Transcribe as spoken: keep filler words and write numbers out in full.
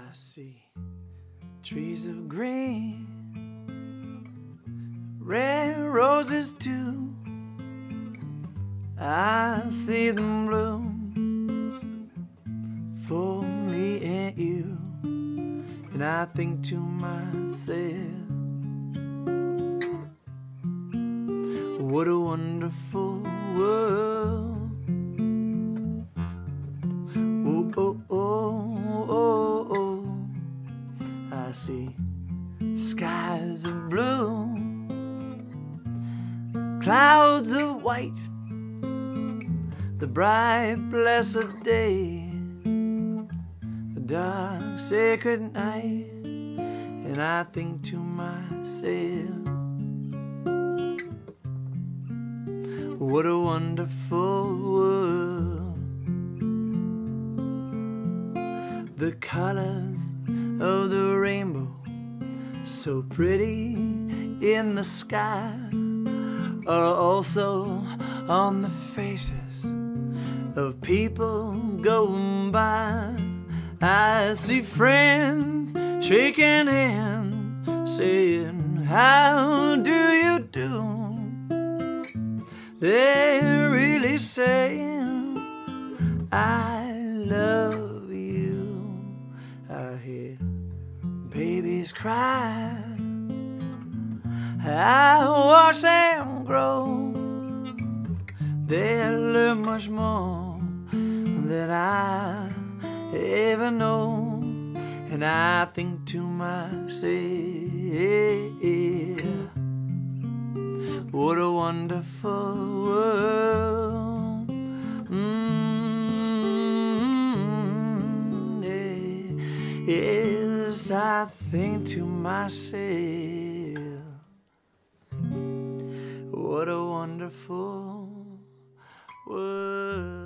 I see trees of green, red roses too. I see them bloom for me and you, and I think to myself, what a wonderful world. Oh, oh, oh, oh, oh. I see skies of blue, clouds of white, the bright blessed day, the dark sacred night, and I think to myself, what a wonderful world. The colors of the rainbow, so pretty in the sky, are also on the faces of people going by. I see friends shaking hands, saying, how do you do? They're really saying, I love you. I hear babies cry, I watch them grow. They learn much more than I ever know, and I think to myself, what a wonderful world. Mm-hmm. Yeah. Yes, I think to myself, what a wonderful world.